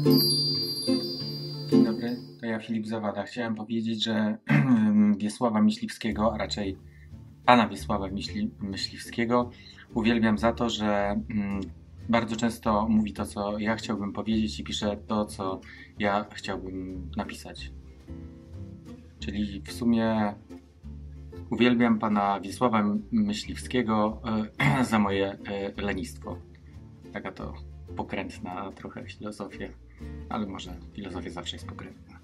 Dzień dobry, to ja Filip Zawada. Chciałem powiedzieć, że Wiesława Myśliwskiego, a raczej pana Wiesława Myśliwskiego uwielbiam za to, że bardzo często mówi to, co ja chciałbym powiedzieć i pisze to, co ja chciałbym napisać. Czyli w sumie uwielbiam pana Wiesława Myśliwskiego za moje lenistwo. Taka to pokrętna trochę filozofia, ale może filozofia zawsze jest pokrętna.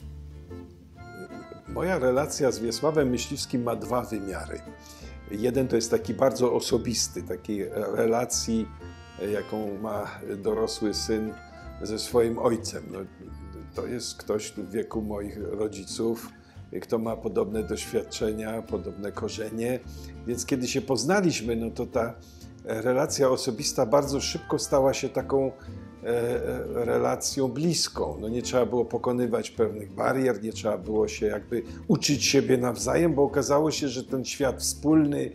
Moja relacja z Wiesławem Myśliwskim ma dwa wymiary. Jeden to jest taki bardzo osobisty, takiej relacji, jaką ma dorosły syn ze swoim ojcem. No, to jest ktoś w wieku moich rodziców, kto ma podobne doświadczenia, podobne korzenie, więc kiedy się poznaliśmy, no to ta relacja osobista bardzo szybko stała się taką relacją bliską. No nie trzeba było pokonywać pewnych barier, nie trzeba było się jakby uczyć siebie nawzajem, bo okazało się, że ten świat wspólny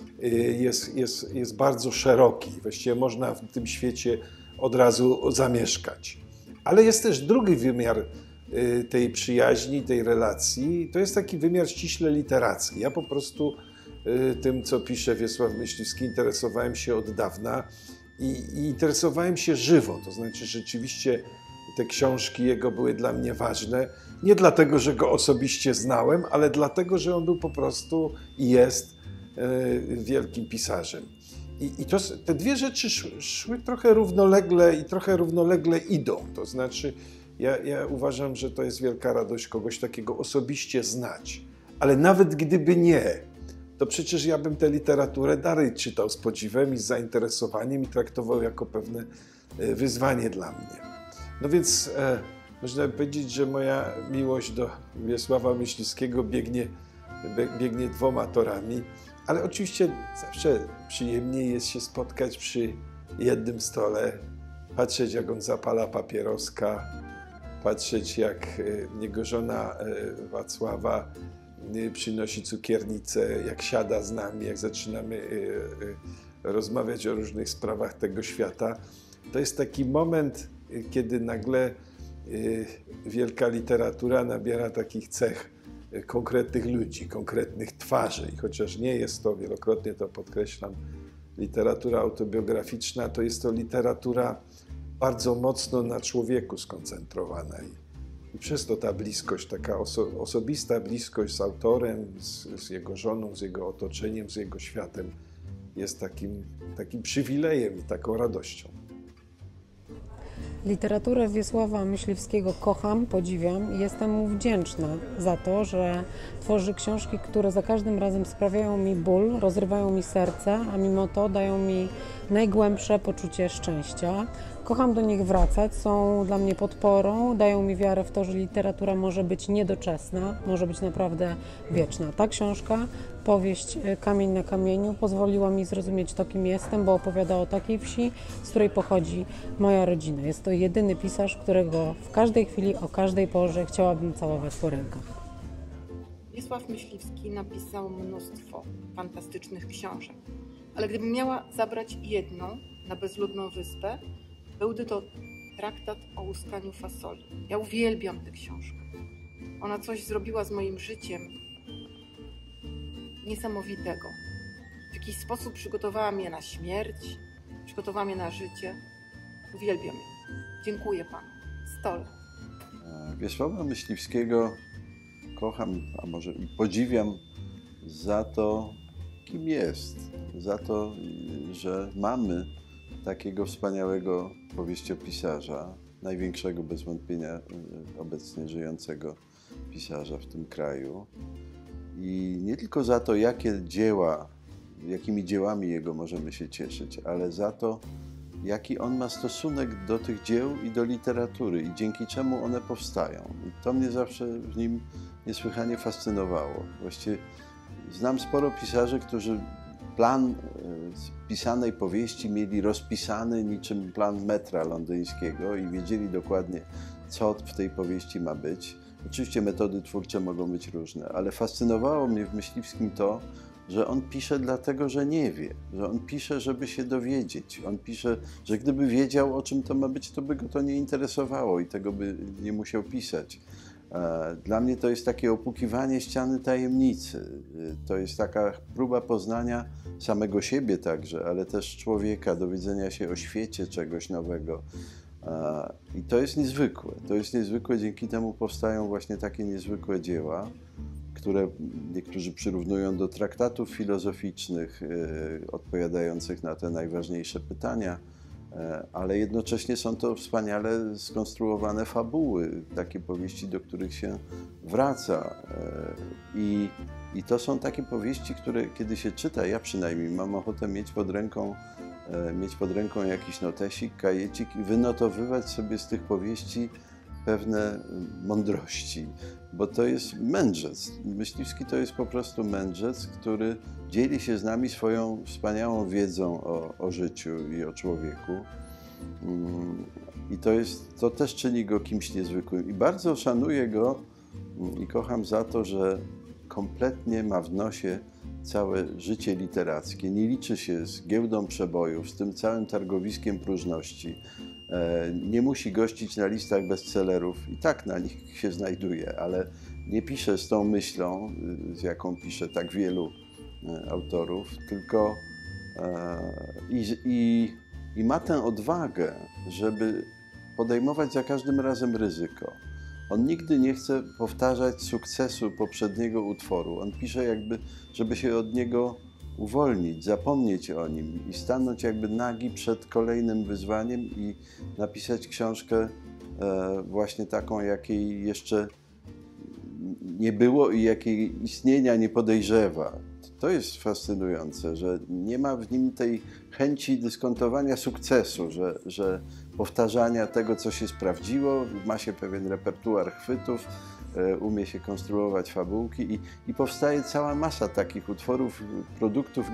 jest bardzo szeroki. Właściwie można w tym świecie od razu zamieszkać. Ale jest też drugi wymiar tej przyjaźni, tej relacji. To jest taki wymiar ściśle literacki. Ja po prostu tym, co pisze Wiesław Myśliwski, interesowałem się od dawna i interesowałem się żywo. To znaczy rzeczywiście te książki jego były dla mnie ważne. Nie dlatego, że go osobiście znałem, ale dlatego, że on był po prostu i jest wielkim pisarzem. I te dwie rzeczy szły trochę równolegle i trochę równolegle idą. To znaczy ja uważam, że to jest wielka radość kogoś takiego osobiście znać. Ale nawet gdyby nie, to przecież ja bym tę literaturę dalej czytał z podziwem i z zainteresowaniem i traktował jako pewne wyzwanie dla mnie. No więc można by powiedzieć, że moja miłość do Wiesława Myśliwskiego biegnie dwoma torami, ale oczywiście zawsze przyjemniej jest się spotkać przy jednym stole, patrzeć, jak on zapala papieroska, patrzeć, jak jego żona Wacława przynosi cukiernicę, jak siada z nami, jak zaczynamy rozmawiać o różnych sprawach tego świata. To jest taki moment, kiedy nagle wielka literatura nabiera takich cech konkretnych ludzi, konkretnych twarzy. I chociaż nie jest to, wielokrotnie to podkreślam, literatura autobiograficzna, to jest to literatura bardzo mocno na człowieku skoncentrowana. I przez to ta bliskość, taka osobista bliskość z autorem, z jego żoną, z jego otoczeniem, z jego światem jest takim przywilejem i taką radością. Literaturę Wiesława Myśliwskiego kocham, podziwiam i jestem mu wdzięczna za to, że tworzy książki, które za każdym razem sprawiają mi ból, rozrywają mi serce, a mimo to dają mi najgłębsze poczucie szczęścia. Kocham do nich wracać, są dla mnie podporą, dają mi wiarę w to, że literatura może być niedoczesna, może być naprawdę wieczna. Ta książka, powieść Kamień na kamieniu, pozwoliła mi zrozumieć to, kim jestem, bo opowiada o takiej wsi, z której pochodzi moja rodzina. Jest to jedyny pisarz, którego w każdej chwili, o każdej porze chciałabym całować po rękach. Wiesław Myśliwski napisał mnóstwo fantastycznych książek, ale gdybym miała zabrać jedną na bezludną wyspę, byłby to traktat o łuskaniu fasoli. Ja uwielbiam tę książkę. Ona coś zrobiła z moim życiem niesamowitego. W jakiś sposób przygotowała mnie na śmierć, przygotowała mnie na życie. Uwielbiam ją. Dziękuję Panu. Stole. Wiesława Myśliwskiego kocham, a może i podziwiam za to, kim jest. Za to, że mamy takiego wspaniałego powieściopisarza, największego bez wątpienia obecnie żyjącego pisarza w tym kraju. I nie tylko za to, jakimi dziełami jego możemy się cieszyć, ale za to, jaki on ma stosunek do tych dzieł i do literatury i dzięki czemu one powstają. I to mnie zawsze w nim niesłychanie fascynowało. Właściwie znam sporo pisarzy, którzy plan pisanej powieści mieli rozpisany niczym plan metra londyńskiego i wiedzieli dokładnie, co w tej powieści ma być. Oczywiście metody twórcze mogą być różne, ale fascynowało mnie w Myśliwskim to, że on pisze dlatego, że nie wie, że on pisze, żeby się dowiedzieć. On pisze, że gdyby wiedział, o czym to ma być, to by go to nie interesowało i tego by nie musiał pisać. Dla mnie to jest takie opukiwanie ściany tajemnicy. To jest taka próba poznania samego siebie także, ale też człowieka, dowiedzenia się o świecie czegoś nowego. I to jest niezwykłe. To jest niezwykłe, dzięki temu powstają właśnie takie niezwykłe dzieła, które niektórzy przyrównują do traktatów filozoficznych odpowiadających na te najważniejsze pytania, ale jednocześnie są to wspaniale skonstruowane fabuły, takie powieści, do których się wraca. I to są takie powieści, które kiedy się czyta, ja przynajmniej mam ochotę mieć pod ręką jakiś notesik, kajecik i wynotowywać sobie z tych powieści pewne mądrości, bo to jest mędrzec. Myśliwski to jest po prostu mędrzec, który dzieli się z nami swoją wspaniałą wiedzą o życiu i o człowieku. I to też czyni go kimś niezwykłym. I bardzo szanuję go i kocham za to, że kompletnie ma w nosie całe życie literackie. Nie liczy się z giełdą przebojów, z tym całym targowiskiem próżności. Nie musi gościć na listach bestsellerów, i tak na nich się znajduje, ale nie pisze z tą myślą, z jaką pisze tak wielu autorów, tylko i ma tę odwagę, żeby podejmować za każdym razem ryzyko. On nigdy nie chce powtarzać sukcesu poprzedniego utworu. On pisze jakby, żeby się od niego uwolnić, zapomnieć o nim i stanąć jakby nagi przed kolejnym wyzwaniem i napisać książkę właśnie taką, jakiej jeszcze nie było i jakiej istnienia nie podejrzewa. To jest fascynujące, że nie ma w nim tej chęci dyskontowania sukcesu, że powtarzania tego, co się sprawdziło, ma się pewien repertuar chwytów, umie się konstruować fabułki i powstaje cała masa takich utworów, produktów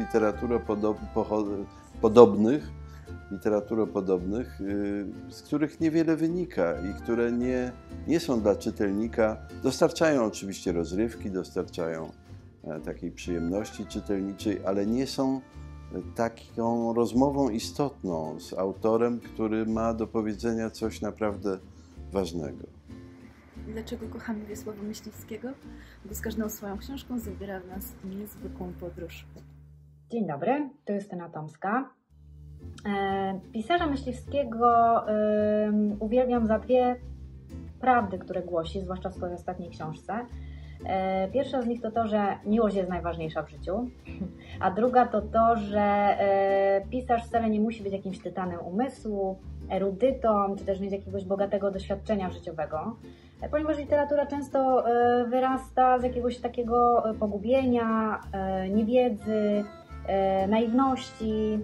literaturopodobnych, z których niewiele wynika i które nie są dla czytelnika, dostarczają oczywiście rozrywki, dostarczają takiej przyjemności czytelniczej, ale nie są taką rozmową istotną z autorem, który ma do powiedzenia coś naprawdę ważnego. Dlaczego kochamy Wiesława Myśliwskiego? Bo z każdą swoją książką zabiera w nas w niezwykłą podróż. Dzień dobry, to Justyna Tomska. Pisarza Myśliwskiego uwielbiam za dwie prawdy, które głosi, zwłaszcza w swojej ostatniej książce. Pierwsza z nich to to, że miłość jest najważniejsza w życiu, a druga to to, że pisarz wcale nie musi być jakimś tytanem umysłu, erudytą, czy też mieć jakiegoś bogatego doświadczenia życiowego, ponieważ literatura często wyrasta z jakiegoś takiego pogubienia, niewiedzy, naiwności.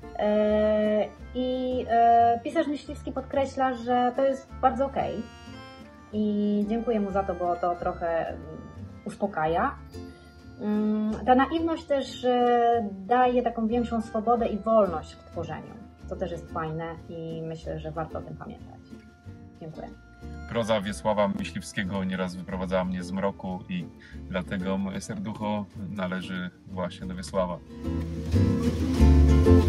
I pisarz Myśliwski podkreśla, że to jest bardzo okej. I dziękuję mu za to, bo to trochę uspokaja. Ta naiwność też daje taką większą swobodę i wolność w tworzeniu, co też jest fajne i myślę, że warto o tym pamiętać. Dziękuję. Proza Wiesława Myśliwskiego nieraz wyprowadzała mnie z mroku i dlatego moje serducho należy właśnie do Wiesława.